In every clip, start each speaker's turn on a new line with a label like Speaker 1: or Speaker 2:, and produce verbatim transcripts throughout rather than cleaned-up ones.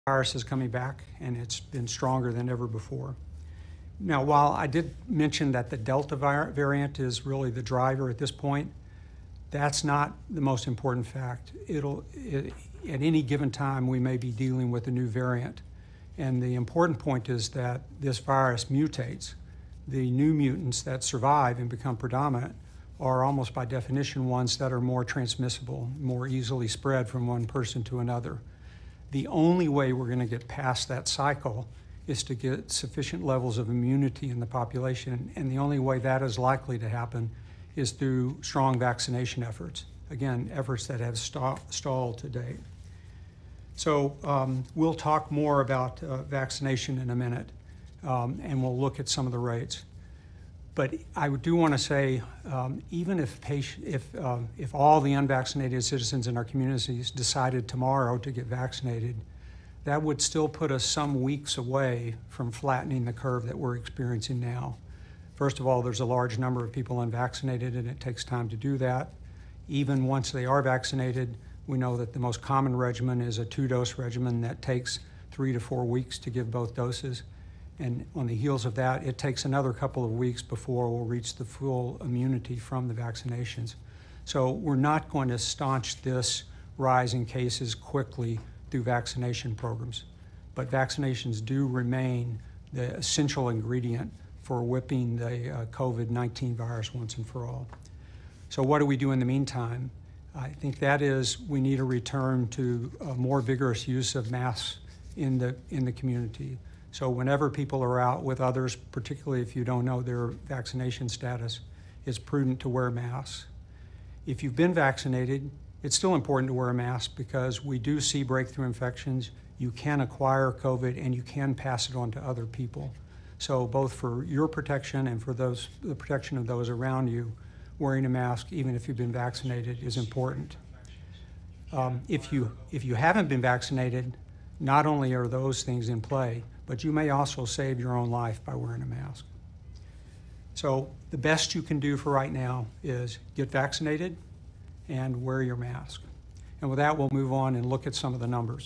Speaker 1: virus is coming back, and it's been stronger than ever before. Now, while I did mention that the Delta variant is really the driver at this point, that's not the most important fact. It'll, it, at any given time, we may be dealing with a new variant. And the important point is that this virus mutates. The new mutants that survive and become predominant are almost by definition ones that are more transmissible, more easily spread from one person to another. The only way we're going to get past that cycle is to get sufficient levels of immunity in the population, and the only way that is likely to happen is through strong vaccination efforts. Again, efforts that have sta stalled to date. So um, we'll talk more about uh, vaccination in a minute, um, and we'll look at some of the rates. But I do want to say, um, even if, patient, if, uh, if all the unvaccinated citizens in our communities decided tomorrow to get vaccinated, that would still put us some weeks away from flattening the curve that we're experiencing now. First of all, there's a large number of people unvaccinated, and it takes time to do that. Even once they are vaccinated, we know that the most common regimen is a two-dose regimen that takes three to four weeks to give both doses. And on the heels of that, it takes another couple of weeks before we'll reach the full immunity from the vaccinations. So we're not going to staunch this rise in cases quickly through vaccination programs. But vaccinations do remain the essential ingredient for whipping the uh, COVID nineteen virus once and for all. So what do we do in the meantime? I think that is we need a return to a more vigorous use of masks in the, in the community. So whenever people are out with others, particularly if you don't know their vaccination status, it's prudent to wear masks. If you've been vaccinated, it's still important to wear a mask because we do see breakthrough infections. You can acquire COVID and you can pass it on to other people. So both for your protection and for those, the protection of those around you, wearing a mask, even if you've been vaccinated, is important. Um, if you, if you haven't been vaccinated, not only are those things in play, but you may also save your own life by wearing a mask. So the best you can do for right now is get vaccinated and wear your mask. And with that, we'll move on and look at some of the numbers.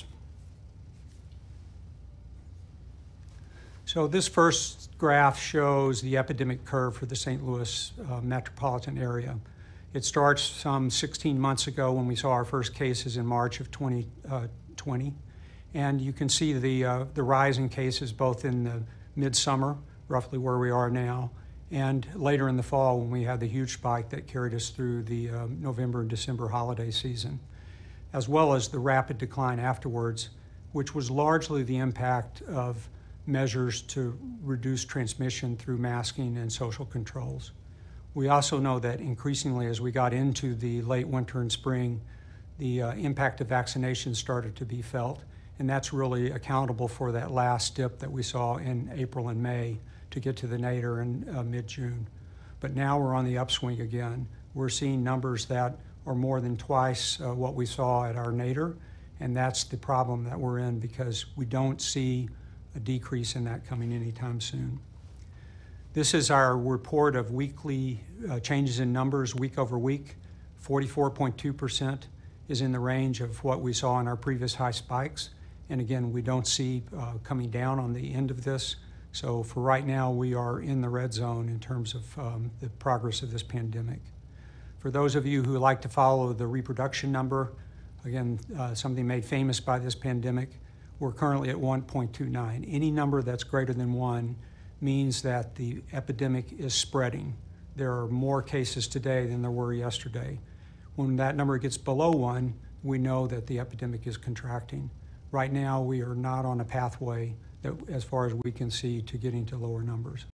Speaker 1: So this first graph shows the epidemic curve for the Saint Louis uh, metropolitan area. It starts some sixteen months ago when we saw our first cases in March of twenty twenty. And you can see the, uh, the rise in cases both in the midsummer, roughly where we are now, and later in the fall when we had the huge spike that carried us through the uh, November and December holiday season, as well as the rapid decline afterwards, which was largely the impact of measures to reduce transmission through masking and social controls. We also know that increasingly as we got into the late winter and spring, the uh, impact of vaccinations started to be felt. And that's really accountable for that last dip that we saw in April and May to get to the nadir in uh, mid-June. But now we're on the upswing again. We're seeing numbers that are more than twice uh, what we saw at our nadir, and that's the problem that we're in because we don't see a decrease in that coming anytime soon. This is our report of weekly uh, changes in numbers week over week. forty-four point two percent is in the range of what we saw in our previous high spikes. And again, we don't see uh, coming down on the end of this. So for right now, we are in the red zone in terms of um, the progress of this pandemic. For those of you who like to follow the reproduction number, again, uh, something made famous by this pandemic, we're currently at one point two nine. Any number that's greater than one means that the epidemic is spreading. There are more cases today than there were yesterday. When that number gets below one, we know that the epidemic is contracting. Right now, we are not on a pathway that, as far as we can see, to getting to lower numbers.